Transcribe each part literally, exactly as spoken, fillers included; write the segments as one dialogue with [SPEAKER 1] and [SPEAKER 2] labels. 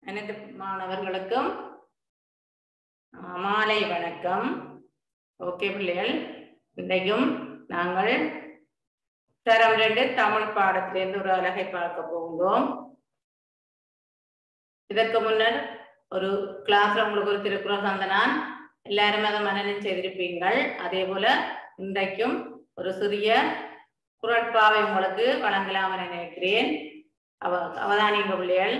[SPEAKER 1] அனைத்து மாணவர்களுக்கும் மாலை வணக்கம். ஓகே பிள்ளைகள், இன்றைக்கும் நாங்கள் தரம் ரெண்டு தமிழ் பாடத்திலிருந்து ஒரு அழகை பார்க்க போகிறோம். இதற்கு முன்னர் ஒரு கிளாஸ்ல உங்களுக்கு ஒரு திருக்குறள் தந்தனான், எல்லாரும் அதை மனனம் செய்திருப்பீங்கள். அதே போல இன்றைக்கும் ஒரு சிறிய குறட்பாவை உங்களுக்கு வழங்கலாம் என நினைக்கிறேன். அவ அவதானிங்க பிள்ளைகள்.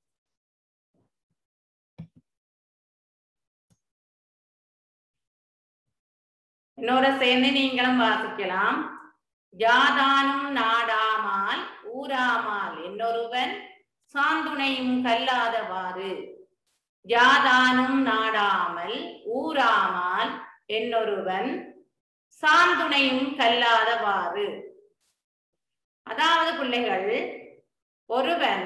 [SPEAKER 1] என்னோட சேர்ந்து நீங்களும் வாசிக்கலாம். யாதானும் நாடாமால் ஊராமால் என்னொருவன் சாந்துணையும் கல்லாதவாறு. யாதானும் நாடாமல் ஊராமால் என்னொருவன் சாந்துணையும் கல்லாதவாறு. அதாவது பிள்ளைகள், ஒருவன்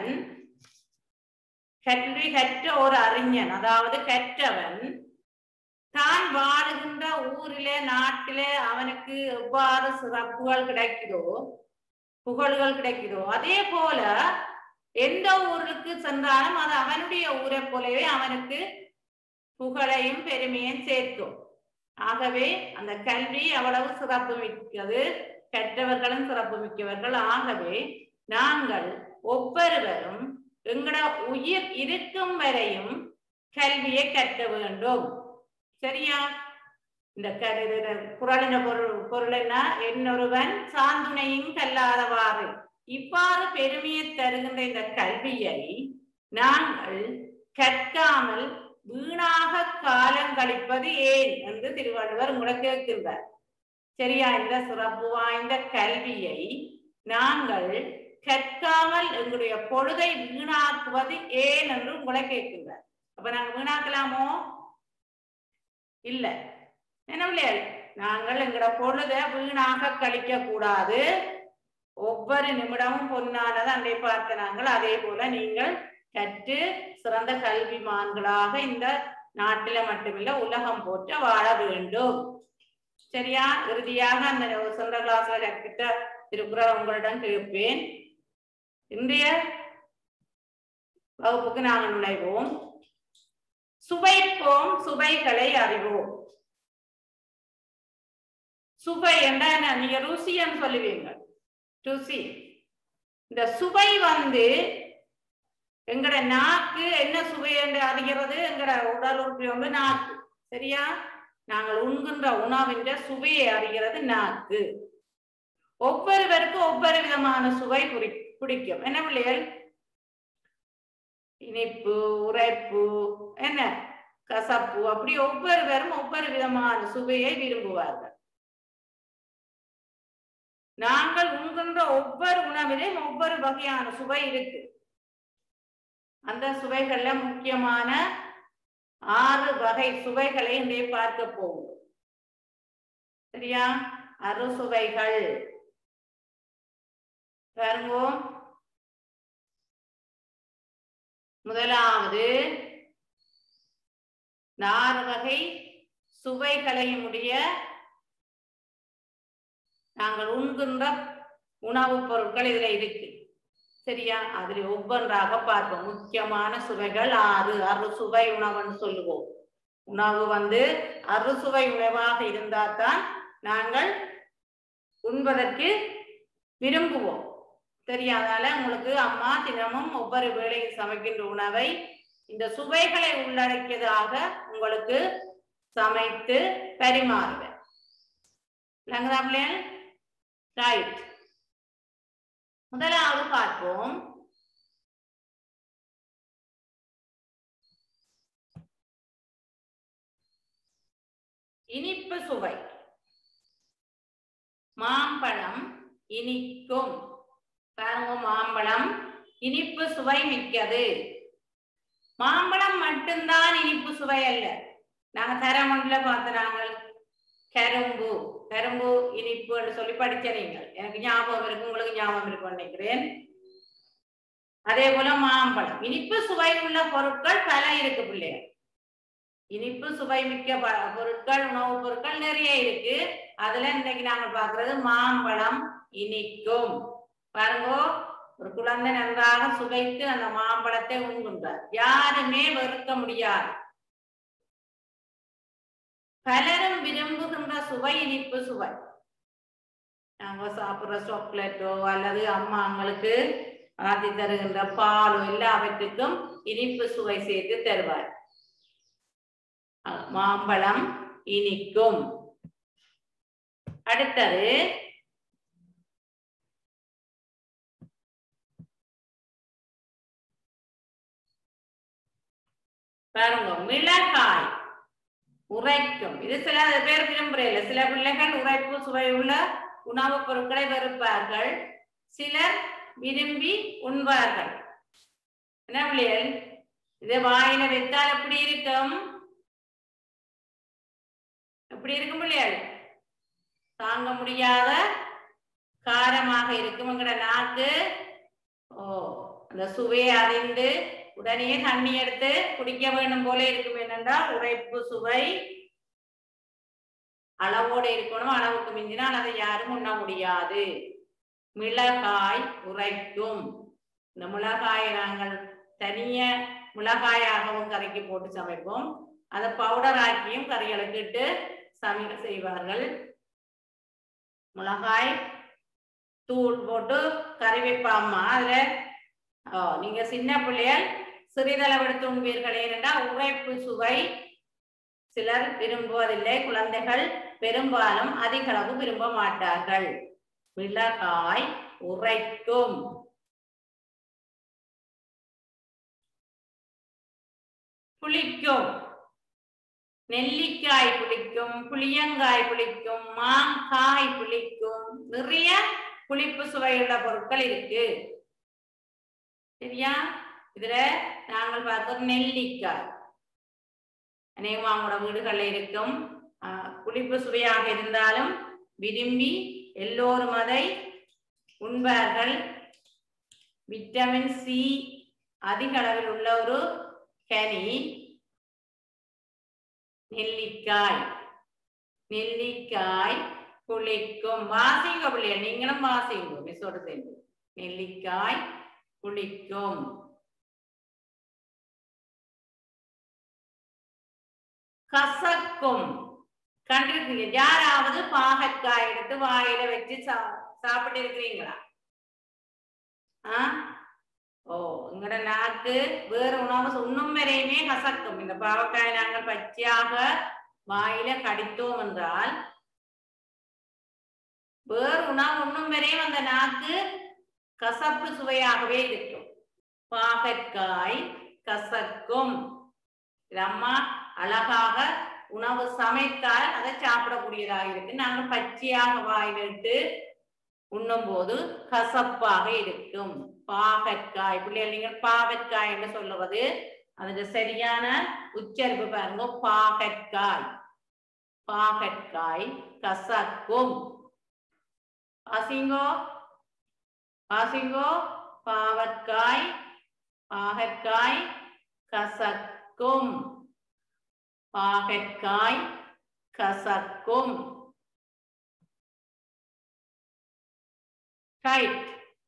[SPEAKER 1] கல்வி கற்ற ஒரு அறிஞன், அதாவது கற்றவன் தான் வாழுகின்ற ஊரிலே நாட்டிலே அவனுக்கு எவ்வாறு சிறப்புகள் கிடைக்குதோ, புகழ்கள் கிடைக்குதோ, அதே போல எந்த ஊருக்கு சென்றாலும் அது அவனுடைய ஊரை போலவே அவனுக்கு புகழையும் பெருமையும் சேர்க்கும். ஆகவே அந்த கல்வி அவ்வளவு சிறப்பு மிக்கது, கற்றவர்களும் சிறப்பு மிக்கவர்கள். ஆகவே நாங்கள் ஒவ்வொருவரும் எங்கட உயிர் இருக்கும் வரையும் கல்வியை கற்க வேண்டும். சரியா? இந்த குறளின பொருள் பொருள் என்ன? என்னொருவன் சாந்துணையும் கல்லாதவாறு. இவ்வாறு பெருமையை தருகின்ற இந்த கல்வியை நாங்கள் கற்காமல் வீணாக காலம் கழிப்பது ஏன் என்று திருவள்ளுவர் உங்களை கேட்கின்றார். சரியா? இந்த சிறப்பு வாய்ந்த கல்வியை நாங்கள் கற்காமல் எங்களுடைய பொழுதை வீணாக்குவது ஏன் என்று உங்களை கேட்கின்றார். அப்ப நாங்கள் வீணாக்கலாமோ? இல்ல. என்ன, நாங்கள் எங்கட பொழுதை வீணாக கழிக்க கூடாது. ஒவ்வொரு நிமிடமும் பொன்னானது அன்றை பார்த்த நாங்கள். அதே போல நீங்கள் கற்று சிறந்த கல்விமான்களாக இந்த நாட்டில மட்டுமில்ல உலகம் போற்ற வாழ வேண்டும். சரியா? இறுதியாக அந்த சென்ற கிளாஸ்ல கற்பித்த திருக்குறள் உங்களிடம் கேட்பேன். இன்றைய வகுப்புக்கு நாங்கள் நுழைவோம். சுவைப்போம், சுவைகளை அறிவோம். சுவை என்ன? நீங்க ருசின்னு சொல்லுவீங்க, ருசி. இந்த சுவை வந்து எங்கட நாக்கு என்ன சுவை என்று அறிகிறது? எங்கட உடல் உறுப்பு வந்து நாக்கு. சரியா? நாங்கள் உண்கின்ற உணவின் சுவையை அறிகிறது நாக்கு. ஒவ்வொருவருக்கும் ஒவ்வொரு விதமான சுவை பிடிக்கும். என்ன பிள்ளைகள்? இனிப்பு, உரைப்பு, என்ன கசப்பு, அப்படி ஒவ்வொருவரும் ஒவ்வொரு விதமான சுவையை விரும்புவார்கள். நாங்கள் உண்கின்ற ஒவ்வொரு உணவிலும் ஒவ்வொரு வகையான சுவை இருக்கு. அந்த சுவைகள்ல முக்கியமான ஆறு வகை சுவைகளை இங்கே பார்க்க போவோம். சரியா? அறுசுவைகள் பாருங்க. முதலாவது, ஆறு வகை சுவைகளையும் உடைய நாங்கள் உண்கின்ற உணவுப் பொருட்கள் இதுல இருக்கு. சரியா? அதுல ஒவ்வொன்றாக பார்ப்போம். முக்கியமான சுவைகள் ஆறு. அறுசுவை உணவுன்னு சொல்லுவோம். உணவு வந்து அறுசுவை உணவாக இருந்தால்தான் நாங்கள் உண்பதற்கு விரும்புவோம். தெரியாதால உங்களுக்கு அம்மா தினமும் ஒவ்வொரு வேளையும் சமைக்கின்ற உணவை இந்த சுவைகளை உள்ளடக்கியதாக உங்களுக்கு சமைத்து பரிமாறுவேன். ரைட். முதலாவது பார்ப்போம். இனிப்பு சுவை. மாம்பழம் இனிக்கும். பாருங்க, மாம்பழம் இனிப்பு சுவை மிக்கது. மாம்பழம் மட்டும்தான் இனிப்பு சுவை அல்ல. நாங்க தரம் ஒன்றுல பார்த்த நாங்கள் கரும்பு, கரும்பு இனிப்பு என்று சொல்லி படிச்ச நீங்கள். எனக்கு ஞாபகம் இருக்கு, உங்களுக்கு ஞாபகம் இருக்கு நினைக்கிறேன். அதே போல மாம்பழம். இனிப்பு சுவை உள்ள பொருட்கள் பல இருக்கு பிள்ளைகள். இனிப்பு சுவை மிக்க பொருட்கள், உணவுப் பொருட்கள் நிறைய இருக்கு. அதுல இன்னைக்கு நாங்க பாக்குறது மாம்பழம் இனிக்கும். பாருங்க, ஒரு குழந்தை நன்றாக சுவைத்து அந்த மாம்பழத்தை உண்கின்றார். யாருமே வெறுக்க முடியாது. பலரும் விரும்புகின்ற சுவை இனிப்பு சுவை. நாங்க சாப்பிடுற சாக்லேட்டோ அல்லது அம்மாங்களுக்கு ஆத்தி தருகின்ற பாலோ எல்லாவற்றுக்கும் இனிப்பு சுவை சேர்த்து தருவார். மாம்பழம் இனிக்கும். அடுத்தது பாருங்க, மிளகாய் உரைக்கும். இது சில பேர் விரும்புறேன். சில பிள்ளைகள் உரைப்பு சுவையுள்ள உணவுப் பொருட்களை வெறுப்பார்கள், சிலர் விரும்பி உண்பார்கள். என்ன பிள்ளைகள், இதை வாயில வைத்தால் எப்படி இருக்கும்? எப்படி இருக்கும் பிள்ளைகள்? தாங்க முடியாத காரமாக இருக்கும் என்கிற நாக்கு. ஓ, அந்த சுவையை அறிந்து உடனே தண்ணி எடுத்து குடிக்க வேண்டும் போல இருக்கும். என்னென்றால் உரைப்பு சுவை அளவோடு இருக்கணும். அளவுக்கு மிஞ்சினால் அதை யாரும் உண்ண முடியாது. மிளகாய் உரைக்கும். இந்த மிளகாயை நாங்கள் தனிய மிளகாயாகவும் கறிக்கு போட்டு சமைப்போம். அதை பவுடர் ஆக்கியும் கறிகளுக்கு இட்டு சமையல் செய்வார்கள். மிளகாய் தூள் போட்டு கறி வைப்பாமா. அதுல நீங்க சின்ன பிள்ளைகள் சிறிதளவெடுத்து உண்பீர்கள். ஏனென்றால் உரைப்பு சுவை சிலர் விரும்புவதில்லை. குழந்தைகள் பெரும்பாலும் அதிக அளவு விரும்ப மாட்டார்கள். மிளகாய் உரைக்கும். புளிக்கும். நெல்லிக்காய் புளிக்கும், புளியங்காய் புளிக்கும், மாங்காய் புளிக்கும். நிறைய புளிப்பு சுவையுள்ள பொருட்கள் இருக்கு. சரியா? இதுல நாங்கள் பார்க்கிறோம் நெல்லிக்காய். அநேகமா அவங்களோட வீடுகளில் இருக்கும். புளிப்பு சுவையாக இருந்தாலும் விரும்பி எல்லோரும் அதை உண்பார்கள். விட்டமின் சி அதிக அளவில் உள்ள ஒரு கனி நெல்லிக்காய். நெல்லிக்காய் புளிக்கும். வாசிங்க பிள்ளைய, நீங்களும் வாசிங்க மிஸ்ஸோட சேர்ந்து. நெல்லிக்காய் புளிக்கும். கசக்கும். கண்டிருக்கீங்க? யாராவது பாகற்காய் எடுத்து வாயில வச்சு சா சாப்பிட்டு இருக்கிறீங்களா? ஆஹ் ஓ, எங்கட நாக்கு வேறு உணவு உண்ணும் வரையுமே கசக்கும். இந்த பாவக்காய் நாங்கள் பச்சையாக வாயில கடித்தோம் என்றால் வேறு உணவு உண்ணும் வரையும் அந்த நாக்கு கசப்பு சுவையாகவே இருக்கும். பாகற்காய் கசக்கும். அம்மா அழகாக உணவு சமைத்தால் அதை சாப்பிடக்கூடியதாக இருக்கு. நாங்கள் பச்சையாக வாயிலிட்டு உண்ணும் போது கசப்பாக இருக்கும். பாகற்காய். பிள்ளைகள் நீங்கள் பாகற்காய் என்று சொல்லுவது அதுக்கு சரியான உச்சரிப்பு பாருங்க. பாகற்காய். பாகற்காய் கசக்கும். வாசிங்கோ வாசிங்கோ. பாவற்காய் பாகற்காய் கசக்கும். பாகற்காய் கசக்கும். ரைட்.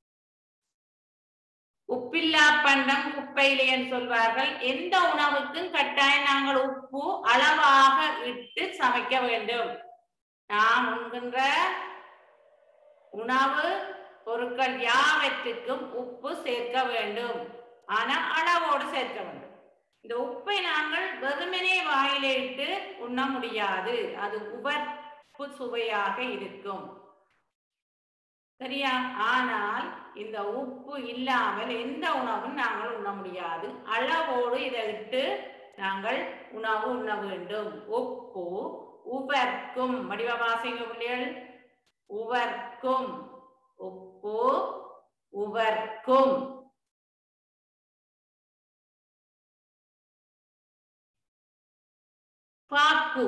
[SPEAKER 1] உப்பில்லா பண்டம் குப்பையிலே என்று சொல்வார்கள். எந்த உணவுக்கும் கட்டாயம் நாங்கள் உப்பு அளவாக இட்டு சமைக்க வேண்டும். நாம் உண்கின்ற உணவு பொருட்கள் யாவற்றுக்கும் உப்பு சேர்க்க வேண்டும். ஆனா அளவோடு சேர்க்க வேண்டும். இந்த உப்பை நாங்கள் வெறுமனே வாயிலே இட்டு உண்ண முடியாது. அது உவர்ப்பு சுவையாக இருக்கும். சரியா? ஆனால் இந்த உப்பு இல்லாமல் எந்த உணவும் நாங்கள் உண்ண முடியாது. அளவோடு இதை இட்டு நாங்கள் உணவு உண்ண வேண்டும். உப்பு உவர்க்கும். வடிவ வாசிங்க பிள்ளைகள். உவர்க்கும். உப்பு உவர்க்கும். பாக்கு.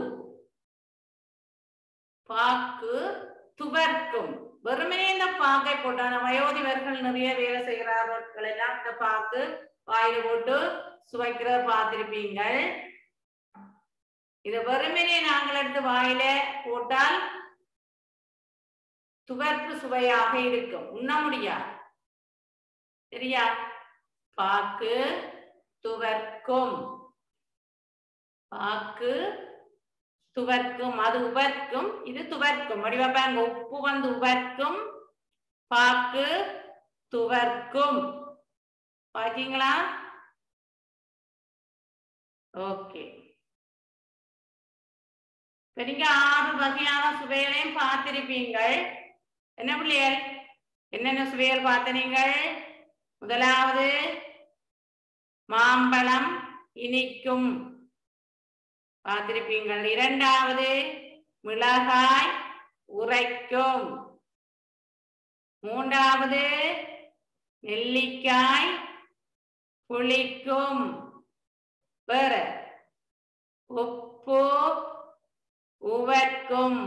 [SPEAKER 1] பாக்கு துவர்க்கும். வெறுமனே இந்த பாக்கை போட்டான வயோதிபர்கள் நிறைய வேலை செய்கிறார்கள் எல்லாம் இந்த பாக்கு வாயில போட்டு சுவைக்கிறத பார்த்திருப்பீங்கள். இதை வெறுமனே நாங்கள் எடுத்து வாயில போட்டால் துவர்ப்பு சுவையாக இருக்கும். உண்ண முடியாது. சரியா? பாக்கு துவர்க்கும், பாக்கு துவர்க்கும், அது உவர்க்கும், இது துவர்க்கும். வடிவப்பாங்க உப்பு வந்து உவர்க்கும், பாக்கு துவர்க்கும். பாத்தீங்களா? ஓகே. நீங்க ஆறு வகையான சுவைகளையும் பார்த்திருப்பீங்கள். என்ன பிள்ளைகள், என்னென்ன சுவைகள் பார்த்த நீங்கள்? முதலாவது மாம்பழம் இனிக்கும் பார்த்திருப்பீங்கள். இரண்டாவது மிளகாய் உரைக்கும். மூன்றாவது நெல்லிக்காய் புளிக்கும். வேற உப்பு உவர்க்கும்,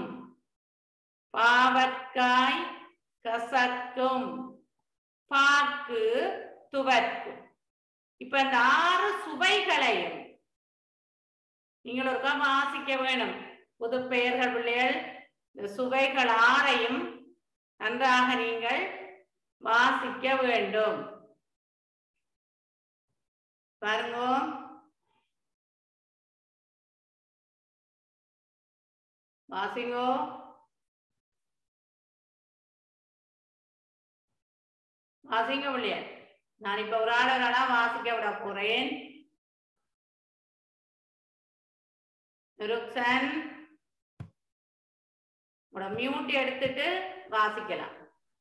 [SPEAKER 1] பாவற்காய் கசக்கும், பாக்கு துவர்க்கும். இப்ப இந்த ஆறு சுவைகளையும் நீங்கள் ஒருக்கா வாசிக்க வேணும். புது பெயர்கள் பிள்ளைகள், இந்த சுவைகள் ஆறையும் நன்றாக நீங்கள் வாசிக்க வேண்டும். பாருங்க, வாசிங்கோ. வாசிங்க பிள்ளைகள். நான் இப்ப ஒரு ஆள் ஒரு ஆளா வாசிக்க விட போறேன். ருக்சன் மியூட் எடுத்துட்டு வாசிக்கலாம்.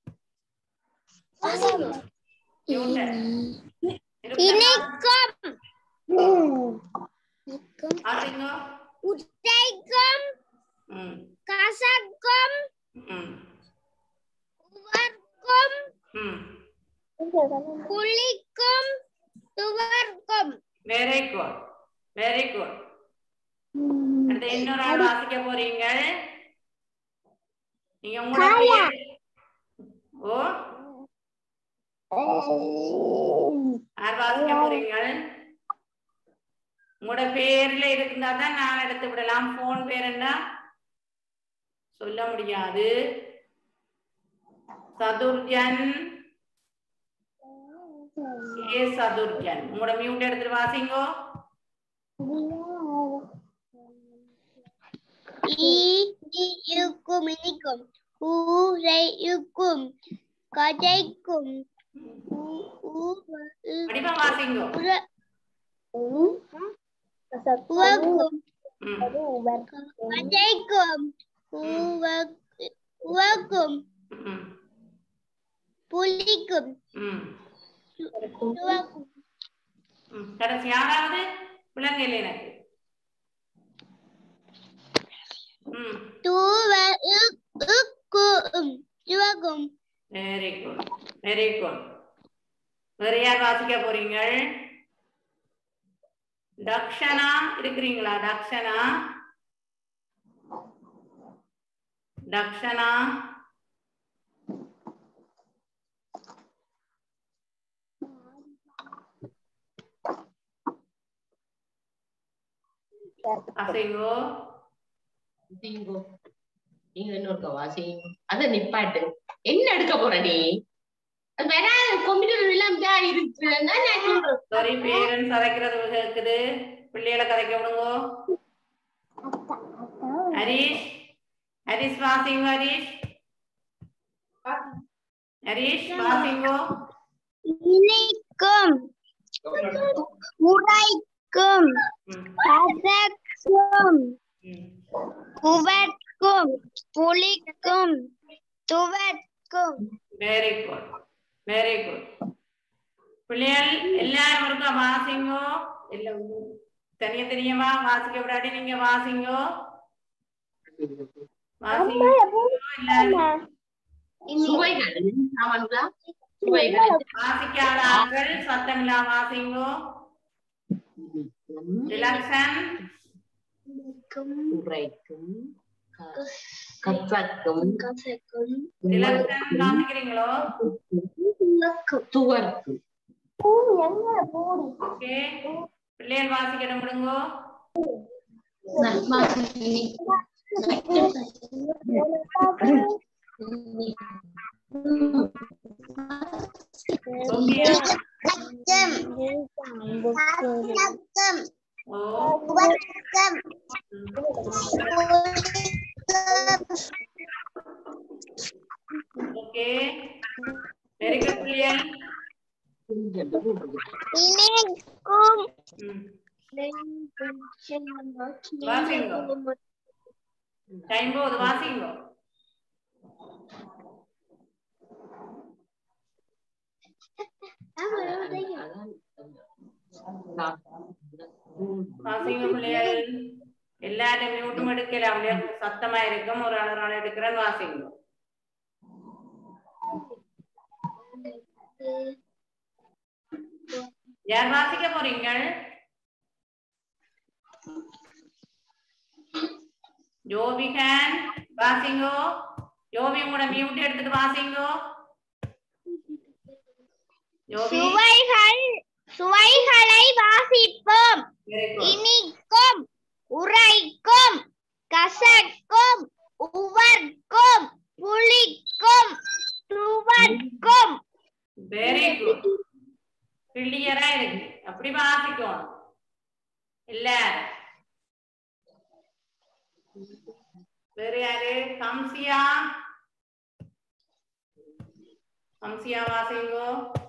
[SPEAKER 2] உடைக்கும், கசக்கும், உவர்க்கும், புளிக்கும், துவர்க்கும்.
[SPEAKER 1] Very good, very good. அடுத்து இன்னொரு ஆள் வாசிக்க போறீங்க. நீங்க உங்களோட ஓ யார் வாசிக்க போறீங்க? உங்களோட பேர்ல இருந்தா தான் நான் எடுத்து விடலாம். போன் பேர் என்ன சொல்ல முடியாது. சதுர்ஜன், ஏ சதுர்ஜன். உங்களோட மியூட் எடுத்துட்டு வாசிங்கோ.
[SPEAKER 2] இனிக்கும், இனிக்கும், ஊரைக்கும், கதைக்கும்,
[SPEAKER 1] வடிவம் வாசிங்கோ.
[SPEAKER 2] உவக்கும், கதைக்கும், உவக்கும், புளிக்கும், துவர்க்கும்.
[SPEAKER 1] கடைசி யாராவது விளங்கல எனக்கு? Very good, very good. வேற யார் வாசிக்க போறீங்க? தக்ஷனா இருக்கிறீங்களா? தக்ஷனா, தக்ஷனா. வாசிங்கோ.
[SPEAKER 3] நீங்க இன்னொருக்க வாசிங்க. அத நிப்பாட்டு. என்ன எடுக்க போற நீ? வேற கம்ப்யூட்டர் எல்லாம் தான் இருக்குன்னா நான் சொல்றேன்.
[SPEAKER 1] சரி, பேரண்ட்ஸ் கதைக்கிறது இருக்குது. பிள்ளைகளை கதைக்க விடுங்க. ஹரிஷ், ஹரிஷ் வாசிங்க. ஹரிஷ், ஹரிஷ் வாசிங்கோ.
[SPEAKER 2] இனிக்கும், உடைக்கும், கசக்கும், உவர்க்கும், புளிக்கும், துவர்க்கும்.
[SPEAKER 1] Very good, very good. பிள்ளைகள் எல்லாரும் இருக்கா? வாசிங்கோ. எல்லாம் தனியா தனியமா வாசிக்க விடாடி நீங்க வாசிங்கோ. வாசிங்க எல்லாரும். வாசிக்காத ஆட்கள் சத்தம் இல்லாம வாசிங்கோ. ரிலாக்ஸன்.
[SPEAKER 3] உரைக்கும், கசக்கும்,
[SPEAKER 1] ரிலாக்ஸன் வாசிக்கிறீங்களோ?
[SPEAKER 3] துவர்க்கும்.
[SPEAKER 1] ஓகே, பிள்ளைகள் வாசிக்கிற முடியுங்கோ. சோபியா
[SPEAKER 2] லக்கம் லக்கம்
[SPEAKER 1] ஓ
[SPEAKER 2] வர்க்கம்
[SPEAKER 1] ஓகே வெரி குட் பிள்ளைகள்
[SPEAKER 2] இனிக்கும்
[SPEAKER 1] ம் வாசிங்கோ டைம் போகுது வாசிங்கோ வாசிங்க பிள்ளைகள் எல்லாரும் மியூட்டும் எடுக்கலாம் அப்படியே சத்தமா இருக்கும் ஒரு ஆள் நாள் எடுக்கிறேன்னு வாசிங்க யார் வாசிக்க போறீங்க ஜோபிகன் வாசிங்கோ ஜோபி உங்களோட மியூட் எடுத்துட்டு வாசிங்கோ ஜோபி
[SPEAKER 2] சுவைகள் சுவைகளை வாசிப்போம் இனிக்கும் உரைக்கும் கசக்கும் உவர்க்கும் புளிக்கும் துவர்க்கும்
[SPEAKER 1] வெரி குட் கிளியரா இருக்கு அப்படி வாசிக்கணும் இல்ல வேற யாரு கம்சியா கம்சியா வாசிங்கோ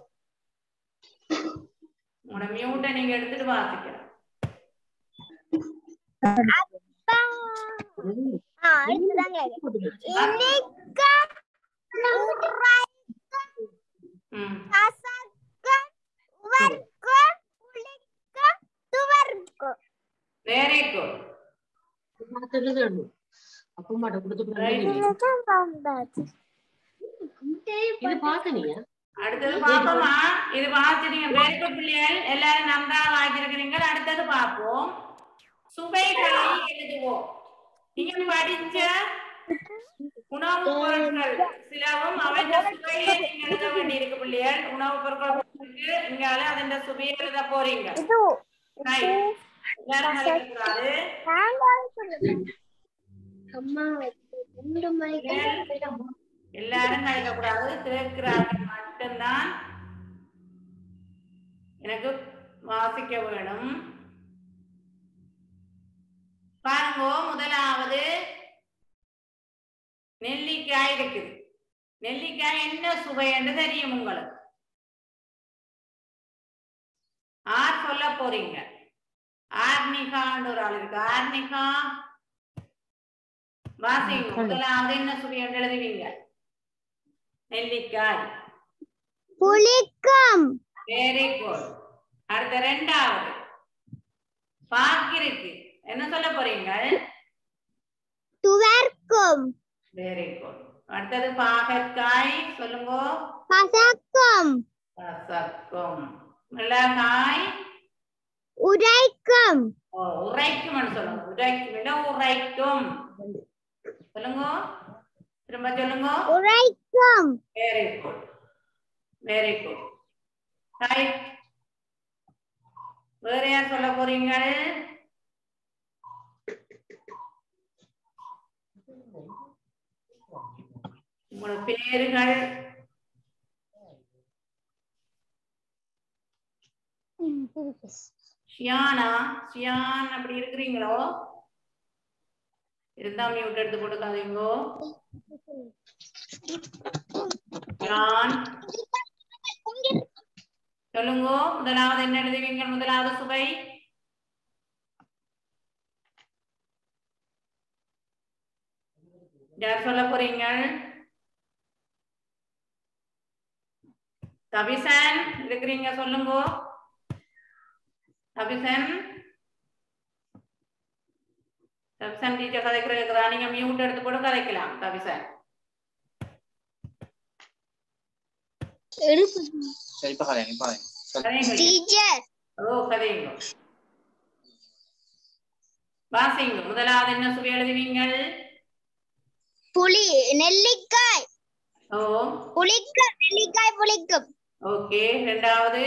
[SPEAKER 1] உங்களோட மியூட்டை நீங்க எடுத்துட்டு வாசிக்கலாம் வெரி குட் அடுத்தது பாப்போமா இது வாசிக்கிறீங்க வெரி குட் பிள்ளைகள் எல்லாரும் நன்றாக வாசிக்கிறீங்க அடுத்தது பார்ப்போம் சுவைகளை எழுதுவோம் நீங்க படிச்ச உணவு பொருட்கள் சிலவும் அவன் சுவையை நீங்க எழுத வேண்டி இருக்கு பிள்ளைகள் உணவு பொருட்கள் இங்கால அதன் சுவையை எழுத போறீங்க எல்லாரும் நினைக்கக்கூடாது எல்லாரும் நினைக்கக்கூடாது கேட்கிறார்கள் மட்டும்தான் எனக்கு வாசிக்க வேணும் பாருங்க முதலாவது நெல்லிக்காய் இருக்குது நெல்லிக்காய் என்ன சுவை என்று தெரியும் உங்களுக்கு ஆர் சொல்ல போறீங்க ஆர்னிகான்னு ஒரு ஆள் இருக்கு ஆர்னிகா வாசிங்க முதலாவது என்ன சுவை என்று எழுதுவீங்க நெல்லிக்காய்
[SPEAKER 2] புளிக்கும்
[SPEAKER 1] வெரி குட் அடுத்த ரெண்டாவது பாக்கிருக்கு என்ன சொல்ல போறீங்க
[SPEAKER 2] துவர்க்கும்
[SPEAKER 1] வெரி குட் அடுத்தது பாகற்காய் சொல்லுங்க
[SPEAKER 2] கசக்கும்
[SPEAKER 1] கசக்கும் மிளகாய்
[SPEAKER 2] உரைக்கும்
[SPEAKER 1] ஓ உரைக்கும் சொல்லுங்க உரைக்கும் இல்ல உரைக்கும் சொல்லுங்க திரும்ப சொல்லுங்க
[SPEAKER 2] உரைக்கும்
[SPEAKER 1] very good very good right வேற யார் சொல்ல போறீங்க உங்களோட பேருகள் ஷியானா ஷியான் அப்படி இருக்கிறீங்களோ இருந்தா மியூட் எடுத்து போட்டுக்காதீங்கோ ஷியான் சொல்லுங்க முதலாவது என்ன எழுதுவீங்க முதலாவது சுவை யார் சொல்ல போறீங்க தபிசன் இருக்கிறீங்க சொல்லுங்க தபிசன் தபிசன் டீச்சர் கதைக்கிறதா நீங்க மியூட் எடுத்து போட்டு கதைக்கலாம் தபிசன்
[SPEAKER 2] டீச்சர்
[SPEAKER 1] ஓ கதைங்க வாசிங்க முதலாவது என்ன சுவை எழுதுவீங்க
[SPEAKER 2] புளி நெல்லிக்காய்
[SPEAKER 1] ஓ
[SPEAKER 2] புளிக்கும் நெல்லிக்காய் புளிக்கும்
[SPEAKER 1] ஓகே இரண்டாவது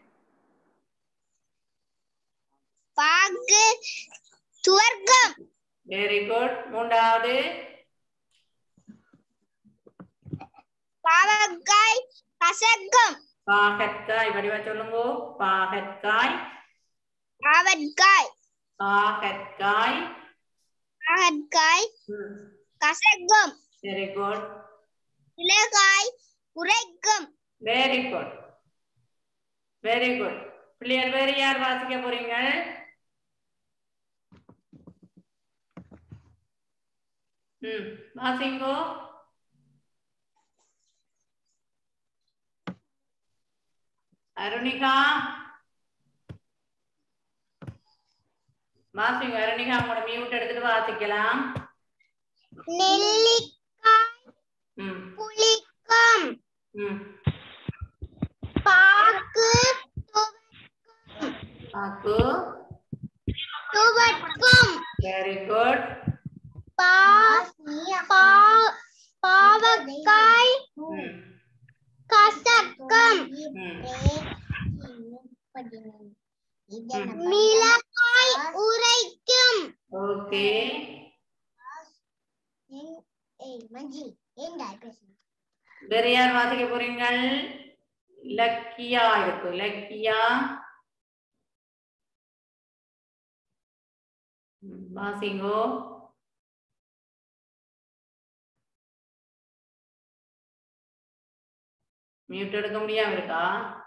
[SPEAKER 2] பாக்கு துவர்க்கம்
[SPEAKER 1] வெரி குட் மூன்றாவது
[SPEAKER 2] பாவக்காய் கசக்கும்
[SPEAKER 1] பாகற்காய் வடிவா சொல்லுங்க. பாகற்காய்.
[SPEAKER 2] பாவற்காய்.
[SPEAKER 1] பாகற்காய்.
[SPEAKER 2] பாகற்காய். கசக்கும்.
[SPEAKER 1] Very good.
[SPEAKER 2] மிளகாய் உரைக்கும்.
[SPEAKER 1] Very good. Very good. பிள்ளையர் வேறு யார் வாசிக்க போறீங்க? ம் வாசிங்கோ. அருணிகா வாசிங்க. அருணிகா உங்களோட மியூட் எடுத்துட்டு வாசிக்கலாம்.
[SPEAKER 2] நெல்லிக்காய்
[SPEAKER 1] ம்
[SPEAKER 2] புளிக்கும்.
[SPEAKER 1] ம்
[SPEAKER 2] பாக்கு
[SPEAKER 1] பாக்கு
[SPEAKER 2] துவக்கும்.
[SPEAKER 1] Very good.
[SPEAKER 2] பா பாவக்காய்
[SPEAKER 1] ம்
[SPEAKER 2] கசக்கும்.
[SPEAKER 1] ம்
[SPEAKER 2] மிளகாய் உரைக்கும்.
[SPEAKER 1] ஓகே. வேற யார் வாசிக்க போறீங்க? இலக்கியா இருக்கு. இலக்கியா வாசிங்கோ. மியூட் எடுக்க முடியாம இருக்கா?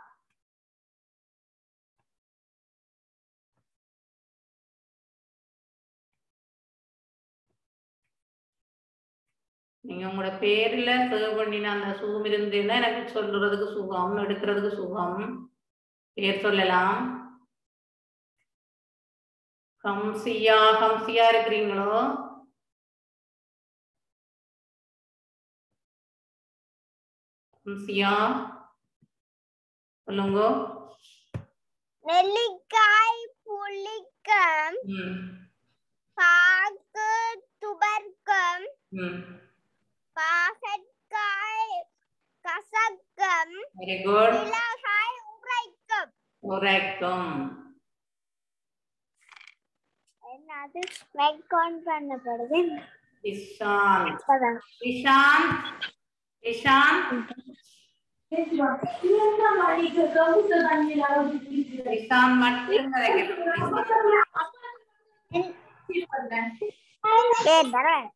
[SPEAKER 1] நீங்க உங்களோட பேர்ல சேவ் பண்ணின அந்த சுகம் இருந்ததுன்னா எனக்கு சொல்றதுக்கு சுகம், எடுக்கிறதுக்கு சுகம். பேர் சொல்லலாம். ஹம்சியா ஹம்சியா இருக்கிறீங்களோ? ஹம்சியா சொல்லுங்க.
[SPEAKER 2] நெல்லிக்காய் புளிக்கும்.
[SPEAKER 1] ம்
[SPEAKER 2] பாக்கு துவர்க்கும்.
[SPEAKER 1] ம்
[SPEAKER 2] பாகற்காய் கசக்கும்.
[SPEAKER 1] Very good.
[SPEAKER 2] மிளகாய் உரைக்கும்.
[SPEAKER 1] உரைக்கும்.
[SPEAKER 2] என்னது மைக் ஆன் பண்ணப்படுது?
[SPEAKER 1] இஷான்
[SPEAKER 2] இப்பதான்.
[SPEAKER 1] இஷான் இஷான் இஷான் மட்டும்
[SPEAKER 2] ஏய் தரேன்.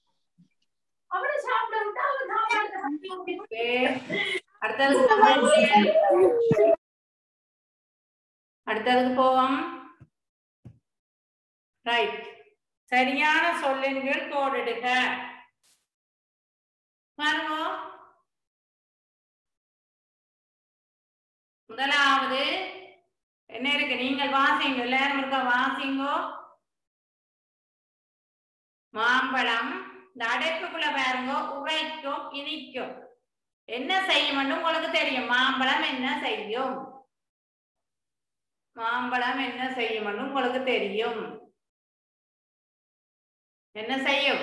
[SPEAKER 1] அடுத்ததுக்கு போவோம். ரைட். சரியான சொல்லின்கள் கோடிடுக. பாருங்க. முதலாவது என்ன இருக்கு? நீங்கள் வாசிங்க. எல்லாரும் இருக்கா? வாசிங்கோ. மாம்பழம். இந்த அடைப்புக்குள்ள பாருங்க. உரைக்கும் இனிக்கும். என்ன செய்யும் உங்களுக்கு தெரியும். மாம்பழம் என்ன செய்யும்? மாம்பழம் என்ன செய்யும் உங்களுக்கு தெரியும். என்ன செய்யும்?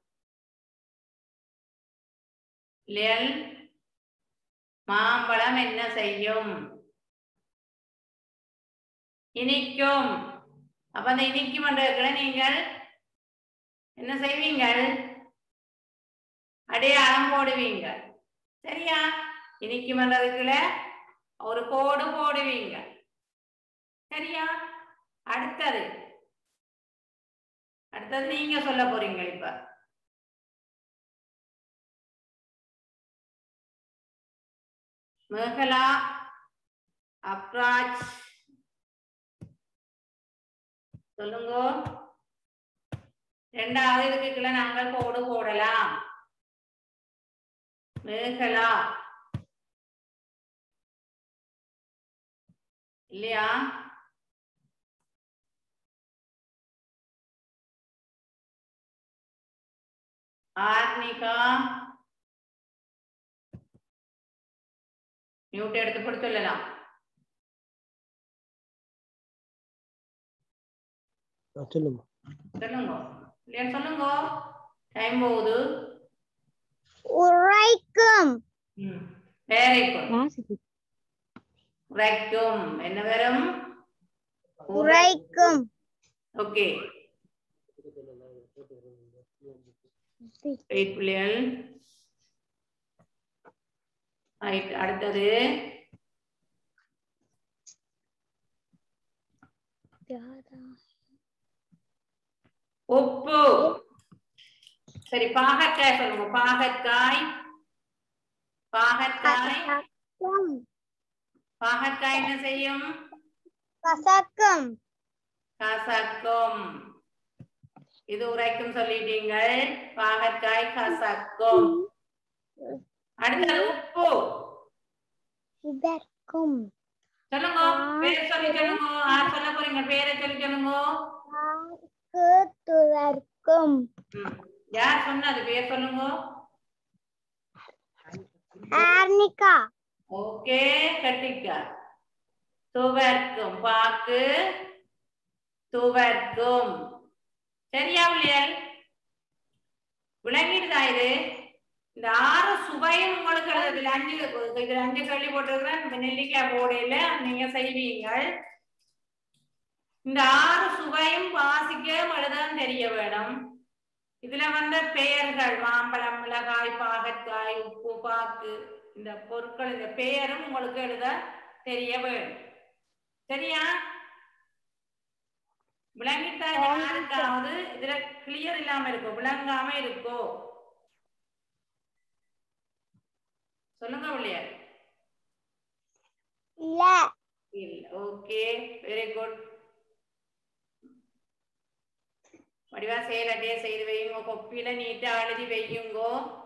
[SPEAKER 1] மாம்பழம் என்ன செய்யும்? இனிக்கும். அப்ப அந்த இனிக்கும் என்ற நீங்கள் என்ன செய்வீங்கள்? அடையாளம் போடுவீங்க. சரியா? இனிக்கும் என்றதுக்குள்ள ஒரு கோடு போடுவீங்க. சரியா? அடுத்தது அடுத்தது நீங்க சொல்ல போறீங்க. இப்ப மேகலா அப்ராஜ் சொல்லுங்க. இரண்டாவது இதுக்குள்ள நாங்கள் கோடு போடலாம். மேகலா இல்லையா? ஆர்னிகா மியூட் எடுத்து போட்டு சொல்லலாம்.
[SPEAKER 4] சொல்லுங்க
[SPEAKER 1] சொல்லுங்க. இல்லையா? சொல்லுங்க. டைம் போகுது.
[SPEAKER 2] உரைக்கும்.
[SPEAKER 1] ம் வெரி குட். உரைக்கும். என்ன வரும்?
[SPEAKER 2] உரைக்கும்.
[SPEAKER 1] ஓகே. பிள்ளைகள். அடுத்தது உப்பு. சரி, பாகற்காய் சொல்லுங்க. பாகற்காய். பாகற்காய். பாகற்காய் என்ன செய்யும்?
[SPEAKER 2] கசக்கும்.
[SPEAKER 1] கசக்கும். இது உரைக்கும் சொல்லிட்டீங்கள். பாகற்காய் கசக்கும். அடுத்தது உப்பு.
[SPEAKER 2] உதர்க்கும்.
[SPEAKER 1] சொல்லுங்க, பேர் சொல்லி சொல்லுங்க. யார் சொல்ல போறீங்க? பேரை சொல்லி சொல்லுங்க.
[SPEAKER 2] துதர்க்கும்.
[SPEAKER 1] யார் சொன்னது? பேர் சொல்லுங்க.
[SPEAKER 2] ஆர்னிகா.
[SPEAKER 1] ஓகே, கட்டிக்கா. துவர்க்கும். பாக்கு துவர்க்கும். சரியா பிள்ளைகள்? விளங்கிடுதா இது? இந்த ஆறு சுவையும் உங்களுக்கு எழுதுல அஞ்சு இதுல அஞ்சு கேள்வி போட்டிருக்கிறேன். நெல்லிக்காய் போடையில நீங்க செய்வீங்கள். இந்த ஆறு சுவையும் வாசிக்க எழுதான் தெரிய வேணும். இதுல வந்த பெயர்கள் மாம்பழம், மிளகாய், பாகற்காய், உப்பு, பாக்கு, இந்த பொருட்கள் இந்த பெயரும் உங்களுக்கு எழுத தெரிய வேணும். சரியா? விளங்கிட்டா? யாருக்காவது இதுல கிளியர் இல்லாம இருக்கும், விளங்காம இருக்கோ? சொல்லுங்க பிள்ளையா.
[SPEAKER 2] இல்ல
[SPEAKER 1] இல்ல. Okay, very good. வடிவா செயலட்டையே செய்து வையுங்க. கொப்பியில நீட்டா எழுதி வையுங்கோ.